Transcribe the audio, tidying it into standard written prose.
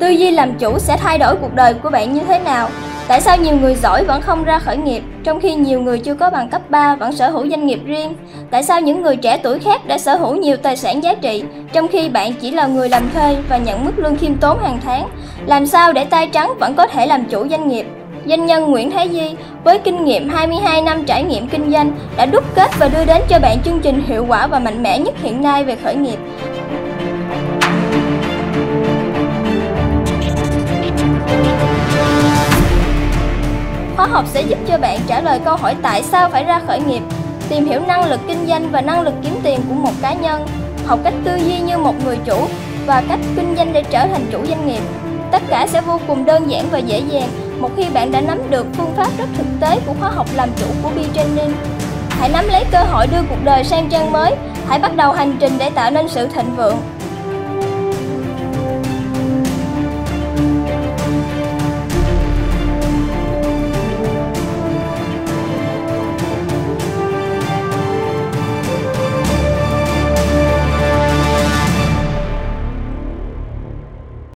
Tư duy làm chủ sẽ thay đổi cuộc đời của bạn như thế nào? Tại sao nhiều người giỏi vẫn không ra khởi nghiệp, trong khi nhiều người chưa có bằng cấp 3 vẫn sở hữu doanh nghiệp riêng? Tại sao những người trẻ tuổi khác đã sở hữu nhiều tài sản giá trị, trong khi bạn chỉ là người làm thuê và nhận mức lương khiêm tốn hàng tháng? Làm sao để tay trắng vẫn có thể làm chủ doanh nghiệp? Doanh nhân Nguyễn Thái Di với kinh nghiệm 22 năm trải nghiệm kinh doanh đã đúc kết và đưa đến cho bạn chương trình hiệu quả và mạnh mẽ nhất hiện nay về khởi nghiệp. Khóa học sẽ giúp cho bạn trả lời câu hỏi tại sao phải ra khởi nghiệp, tìm hiểu năng lực kinh doanh và năng lực kiếm tiền của một cá nhân, học cách tư duy như một người chủ và cách kinh doanh để trở thành chủ doanh nghiệp. Tất cả sẽ vô cùng đơn giản và dễ dàng một khi bạn đã nắm được phương pháp rất thực tế của khóa học làm chủ của B-Training. Hãy nắm lấy cơ hội đưa cuộc đời sang trang mới, hãy bắt đầu hành trình để tạo nên sự thịnh vượng.